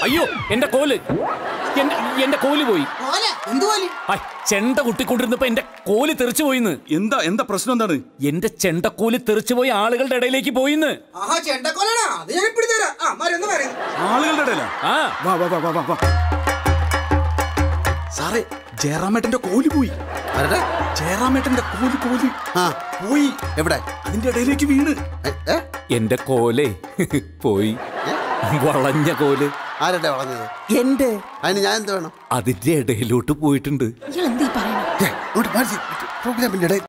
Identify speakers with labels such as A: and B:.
A: അയ്യോ എന്റെ കോല് എന്റെ കോല് പോയി. ചെണ്ട കുട്ടിക്കൊണ്ടിരുന്നപ്പോ എന്റെ കോല് തെറിച്ചു പോയിന്ന്.
B: എന്താ പ്രശ്നം? എന്താണ്?
A: എന്റെ ചെണ്ടക്കോല് തെറിച്ചു പോയി ആളുകളുടെ ഇടയിലേക്ക് പോയിന്ന്.
B: ആളുകളുടെ ഇടയിലാ? സാറേ, ജയറാമേട്ടന്റെ കോല് പോയി. ജയറാമേട്ടന്റെ കോല് പോയി. എവിടെ? അതിന്റെ ഇടയിലേക്ക് വീണ്.
A: എന്റെ കോലേ പോയി. വളഞ്ഞ കോല്.
C: ആരുടെ വളഞ്ഞത്? എന്റെ. അതിന് ഞാൻ എന്ത് വേണം?
A: അതിന്റെ ഇടയിലോട്ട് പോയിട്ടുണ്ട്.
C: പ്രോഗ്രാമിന്റെ ഇടയിൽ